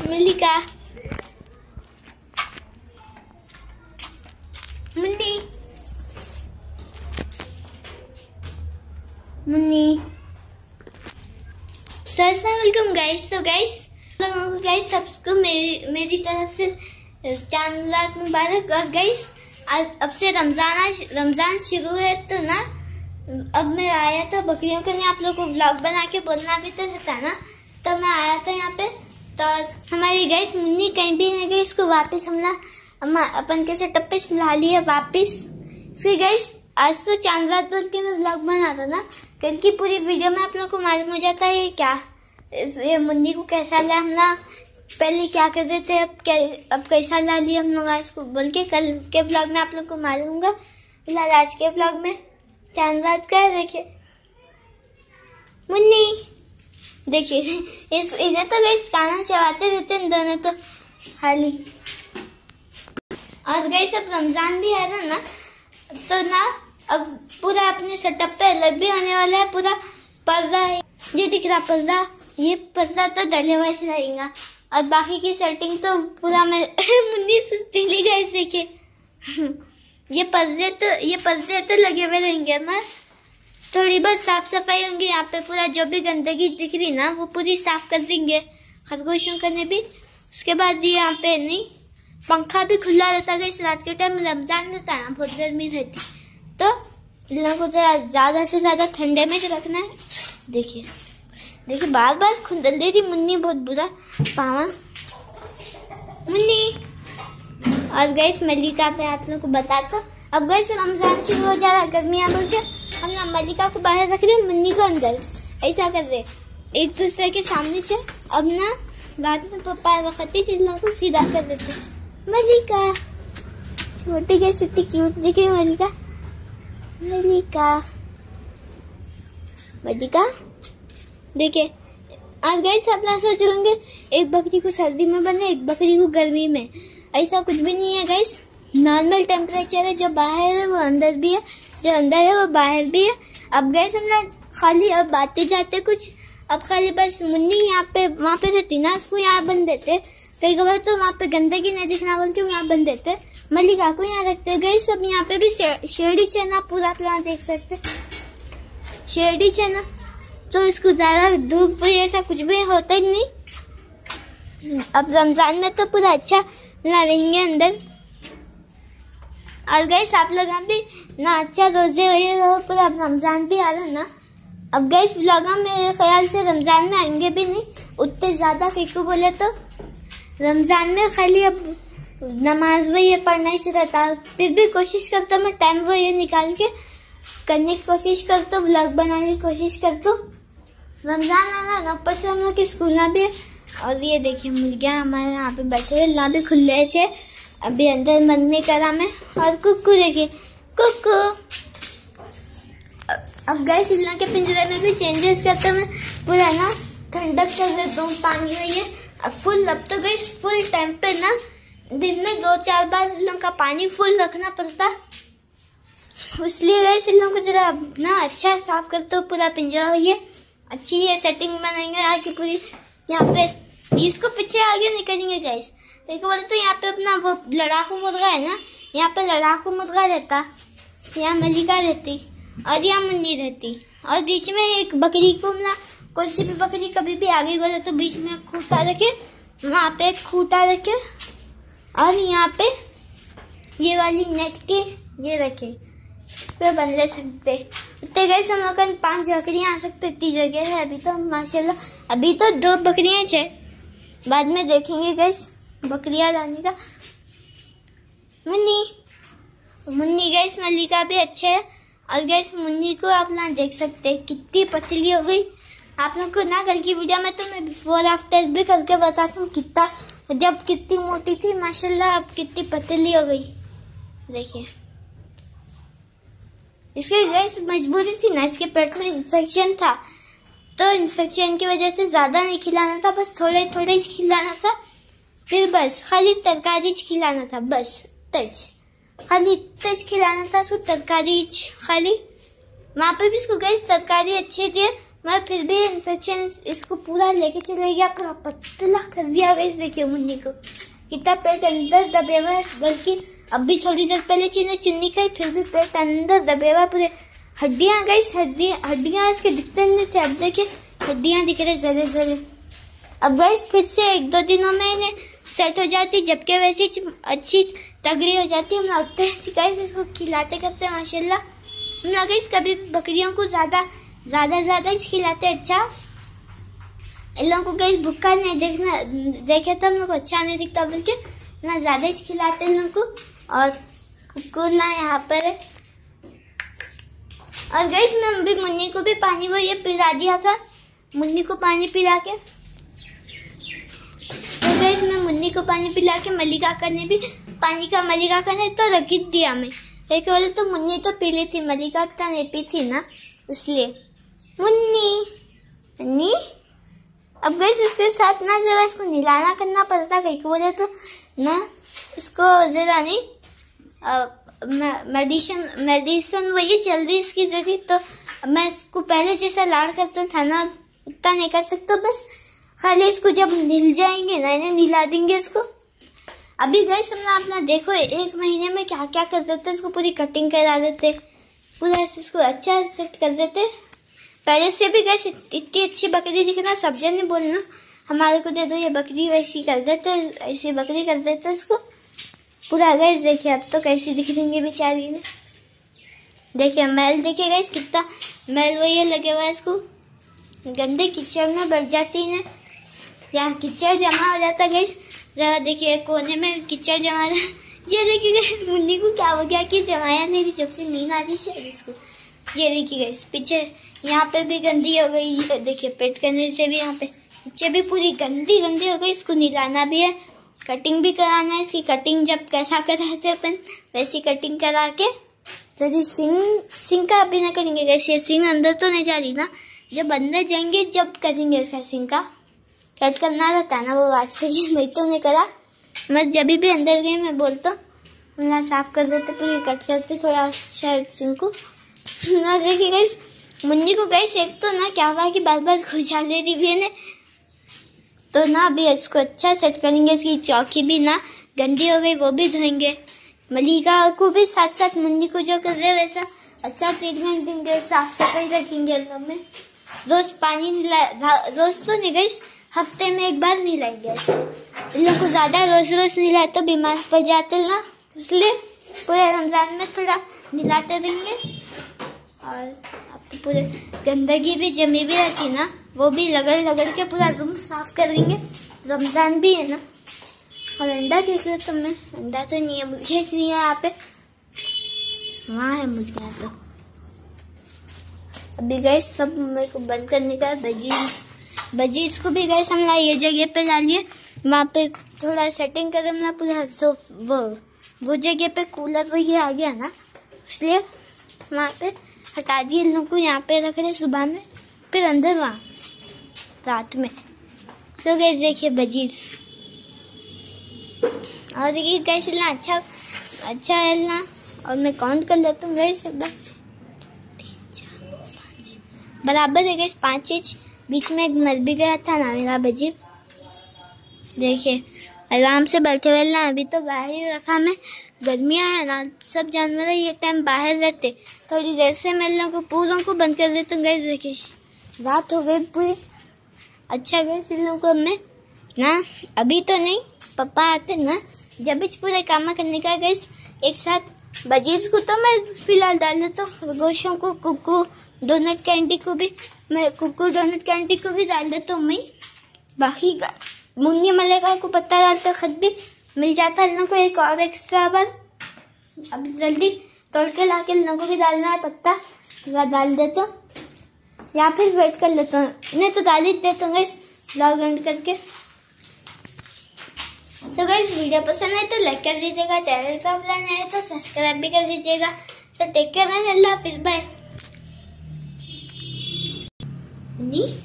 मल्लिका, Munni, Munni. Welcome guys. तो guys लोगों को गाइस सबको मेरी तरफ से चांद मुबारक। और गाइस अब से रमजान शुरू है तो ना अब मैं आया था बकरियों के लिए आप लोगों को व्लॉग बना के बोलना भी तो था ना, तो मैं आया था यहाँ पे। तो हमारी गाइस मुन्नी कहीं भी नहीं गई, इसको वापस हम अपन के सेटअप पे ला लिया वापस। इसके गाइस आज तो चांद रात बोल के मैं व्लॉग बना था ना, कल की पूरी वीडियो में आप लोगों को मालूम हो जाता है ये मुन्नी को कैसा लिया हम ना, पहले क्या कर रहे थे अब कैसा ला लिया हम लोग इसको बोल के कल के व्लॉग में आप लोग को मालूम होगा। फिलहाल आज के व्लॉग में चांद रात का है। देखिए मुन्नी, देखिए इन्हें तो गाइस खाना चबाते रहते हैं दोनों तो हाली। और गाइस अब रमजान भी आ रहा ना, तो ना अब पूरा अपने सेटअप पे अलग भी होने वाला है। पूरा पर्दा है, ये दिख रहा पर्दा, ये पर्दा तो डले हुए से रहेगा और बाकी की सेटिंग तो पूरा मैं मुन्नी से चली गई। देखिए ये पर्दे तो लगे हुए रहेंगे, मैं थोड़ी बहुत साफ सफाई होंगी यहाँ पे। पूरा जो भी गंदगी दिख रही ना वो पूरी साफ कर देंगे खरगोशों करने भी। उसके बाद ये यहाँ पे नहीं पंखा भी खुला रहता है। इस रात के टाइम रमजान रहता है ना, बहुत गर्मी रहती, तो इन लोगों को ज्यादा से ज्यादा ठंडे में रखना है। देखिए बार बार खुंदल दे रही मुन्नी, बहुत बुरा पावा मुन्नी। और गाइस मल्लिका पे आप लोगों को बताता, अब गाइस रमजान शुरू हो जा रहा है, गर्मियाँ बोल के हम ना मल्लिका को बाहर रख रहे, मुन्नी को अंदर, ऐसा कर रहे एक दूसरे के सामने से। अब ना बाद में पापा रखती चीजों को सीधा कर देते। मल्लिका छोटी कैसी इतनी क्यूट दिखी मल्लिका, देखिए आज गाइस आप लोग सोच रहे होंगे एक बकरी को सर्दी में बने एक बकरी को गर्मी में, ऐसा कुछ भी नहीं है गाइस। नॉर्मल टेम्परेचर है, जो बाहर है वो अंदर भी है, जो अंदर है वो बाहर भी है। अब गाइस हम लोग खाली अब बातें जाते कुछ, अब खाली बस मुन्नी यहाँ पे वहाँ पे रहती ना, उसको यहाँ बंद देते। कई बार तो वहाँ पे गंदगी नहीं दिखना बोलते यहाँ बंद देते, मल्लिका को यहाँ रखते गए। सब यहाँ पे भी शेरडी चना पूरा प्लान देख सकते, शेरडी चना तो इसको ज्यादा धूप ऐसा कुछ भी होता ही नहीं। अब रमजान में तो पूरा अच्छा ना रहेंगे अंदर। और गाइस आप लोग भी ना अच्छा रोजे हो, पूरा रमजान भी आ रहा ना। अब गाइस व्लॉग मेरे ख्याल से रमजान में आएंगे भी नहीं उतने ज्यादा, क्योंकि बोले तो रमजान में खाली अब नमाज वो ये पढ़ना ही रहता। फिर भी कोशिश करता मैं टाइम वो ये निकाल के करने की कोशिश करता, व्लॉग बनाने की कोशिश करता। रमजान आना ना, ऊपर से हम लोग के स्कूल ना भी है। और ये देखिए मुर्गियाँ हमारे यहाँ पे बैठे हुए ना भी खुले से, अभी अंदर मन नहीं करा मैं। और कुक्कू देखिए कुक्कू। अब गाइस इन लोगों के पिंजरे में भी चेंजेस करते मैं पूरा ना ठंडक कर देता हूँ पानी में। ये अब फुल, अब तो गाइस फुल टाइम पे ना दिन में 2-4 बार इन लोगों का पानी फुल रखना पड़ता, इसलिए गाइस इन लोगों को जरा ना अच्छा साफ करते हो पूरा पिंजरा। ये अच्छी ये सेटिंग बनाएंगे आगे पूरी, यहाँ पे इसको पीछे आगे निकलेंगे गाइस। देखो बोले तो यहाँ पे अपना वो लड़ाकू मुर्गा है ना, यहाँ पे लड़ाकू मुर्गा रहता, यहाँ मल्लिका रहती और यहाँ मुन्नी रहती। और बीच में एक बकरी को ना, कोई सी भी बकरी कभी भी आगे बोले तो बीच में खूंटा रखे, वहाँ पे खूंटा रखे और यहाँ पे ये वाली नेट के ये रखे, इस पे बन ले सकते। इतने गाइस हम लोग 5 बकरियाँ आ सकते, इतनी जगह है अभी तो माशाल्लाह। अभी तो 2 बकरियाँ हैं, बाद में देखेंगे गाइस बकरियाँ लाने का। मुन्नी गाइस मल्लिका भी अच्छे है। और गाइस मुन्नी को आप ना देख सकते हैं कितनी पतली हो गई। आप लोग को ना कल की वीडियो में तो मैं बिफोर आफ्टर भी करके बताता हूँ कितना, जब कितनी मोटी थी माशाल्लाह अब कितनी पतली हो गई। देखिए इसकी गाइस मजबूरी थी ना, इसके पेट में इन्फेक्शन था, तो इन्फेक्शन की वजह से ज्यादा नहीं खिलाना था, बस थोड़े थोड़े खिलाना था। फिर बस खाली तरकारी खिलाना था, बस खाली तज खिलाना था उसको, तरकारी खाली। वहाँ पे भी इसको गाइस तरकारी अच्छे दिए, मगर फिर भी इन्फेक्शन इसको पूरा लेके चले गया, पूरा पतला कर दिया। गाइस देखिए मुन्नी को कितना पेट अंदर दबे हुआ है, बल्कि अभी थोड़ी देर पहले चुन्नी खाई फिर भी पेट अंदर दबे हुआ है पूरे। हड्डियां गाइस, हड्डियां इसके दिखते नहीं थे, अब देखिए हड्डियां दिख रहे जरे जरे। अब गाइस फिर से 1-2 दिनों में इन्हें सेट हो जाती, जबकि वैसे अच्छी तगड़ी हो जाती। हम लोग गाइस इसको खिलाते करते हैं माशाल्लाह। हम लोग गाइस कभी बकरियों को ज्यादा ही खिलाते अच्छा। इन लोगों को गाइस भूखा नहीं देखे तो हम लोग को अच्छा नहीं दिखता, बल्कि ना ज्यादा ही खिलाते इन लोगों को। और कुकुर ना यहाँ पर है। और गाइस मैं अभी मुन्नी को भी पानी वो ये पिला दिया था, मुन्नी को पानी पिला के। तो गाइस मैं मुन्नी को पानी पिला के मलिका ने भी पानी का, मलिका ने तो रख दिया। मैं एक बोले तो मुन्नी तो पी ली थी, मलिका नहीं पी थी ना, इसलिए। मुन्नी अब गाइस इसके साथ ना जरा इसको निलाना करना पड़ता, कहीं को बोले तो ना इसको जरा नहीं मेडिसिन वही जल्दी इसकी जरूरी। तो मैं इसको पहले जैसा लाड़ करता था ना उतना नहीं कर सकता, बस खाली इसको जब नील जाएंगे ना इन्हें निला देंगे इसको। अभी गाइस हमने अपना देखो 1 महीने में क्या क्या कर देते, इसको पूरी कटिंग करा देते, पूरा इसको अच्छा सेट कर देते। पहले से भी गाइस इतनी अच्छी बकरी दिखना, सब जने बोलना हमारे को दे दो ये बकरी, वैसी कर देते, ऐसी बकरी कर देते इसको पूरा। गाइस देखिए अब तो कैसी दिख रही है बेचारी ने, देखिए मैल देखिए गाइस कितना मैल वही लगे हुआ है इसको। गंदे कीचड़ में बैठ जाती है, यहाँ कीचड़ जमा हो जाता है गाइस। जरा देखिए कोने में कीचड़ जमा है। ये देखिए गाइस मुन्नी को क्या हो गया कि जमाया नहीं, जब से नींद आ रही शायद इसको। ये देखिए गाइस पीछे यहाँ पे भी गंदी हो गई, देखिए पेट करने से भी यहाँ पे पीछे भी पूरी गंदी हो गई। इसको निलाना भी है, कटिंग भी कराना है। इसकी कटिंग जब कैसा कराते अपन वैसी कटिंग करा के यदि सिंग का अभी ना करेंगे गाइस। ये सिंग अंदर तो नहीं जा रही ना, जब अंदर जाएंगे जब करेंगे इसका सिंग का कट करना रहता है ना, वो आज से ही मैं तो नहीं करा। मैं जब भी अंदर गई मैं बोलता हूँ साफ कर देते, फिर कट करते थोड़ा शायद सिंग को ना। देखिए गाइस मुन्नी को गाइस एक तो ना क्या हुआ कि बार खुजाल ले रही है, तो ना अभी इसको अच्छा सेट करेंगे। इसकी चौकी भी ना गंदी हो गई, वो भी धोएंगे। मलिका को भी साथ साथ मुन्नी को जो कर रहे वैसा अच्छा ट्रीटमेंट देंगे, साफ सफाई रखेंगे। में रोज पानी रोज तो नहीं गाइस, हफ्ते में 1 बार नहलाएंगे। ऐसे इन लोग को ज्यादा रोज नहलाए तो बीमार पड़ जाते ना, इसलिए पूरे रमजान में थोड़ा नहलाते रहेंगे। और पूरे गंदगी भी जमी भी रहती ना, वो भी लगड़ के पूरा रूम साफ करेंगे। रमजान भी है ना। और अंडा देख लो तुम, अंडा तो नहीं है, मुर्गियाँ इसलिए यहाँ पे, वहाँ है मुर्गियाँ। तो अभी गैस सब मेरे को बंद करने का। बजीज को भी गैस हमने ये जगह पे ला लिए, वहाँ पे थोड़ा सेटिंग कर ना पूरा। सो वो जगह पे कूलर वो ये आ गया ना, इसलिए वहाँ पे हटा दिए। इन लोगों को यहाँ पे रख रहे सुबह में, फिर अंदर वहाँ रात में। तो गैस देखिए बजीज, और देखिए गैस ना अच्छा है ना। और मैं काउंट कर लेता हूँ गैस एकदम 3, 4, 5 बराबर है गैस, 5 इंच। बीच में एक मर भी गया था ना मेरा बजीर। देखिए आराम से बैठे हुए ना, अभी तो बाहर ही रखा मैं, गर्मियाँ है ना, सब जानवर ये टाइम बाहर रहते। थोड़ी देर से मैं इन लोगों को पूरों को बंद कर देता हूँ गैस। देखिए रात हो गई पूरी। अच्छा गैस इन लोगों को मैं ना अभी तो नहीं, पापा आते ना जब भी पूरे काम करने का गैस एक साथ। बजीज को तो मैं फिलहाल डाल देता हूँ, खरगोशों को, कुकू डोनट कैंडी को भी मैं, कुकू डोनट कैंडी को भी डाल देता हूँ मैं। बाकी का मुन्नी मलिका को पत्ता डालते खत भी मिल जाता है इन लोगों को एक और एक्स्ट्रा बार। अब जल्दी तोड़ के ला के इन लोगों को भी डालना है पत्ता, डाल देता हूँ या फिर वेट कर लेता हूँ, नहीं तो डाल ही देता हूँ ब्लॉग एंड करके। तो गाइस वीडियो पसंद है तो लाइक कर दीजिएगा, चैनल पर नए है तो सब्सक्राइब भी कर दीजिएगा। तो टेक केयर एंड अल्लाह हाफिज़, बाय।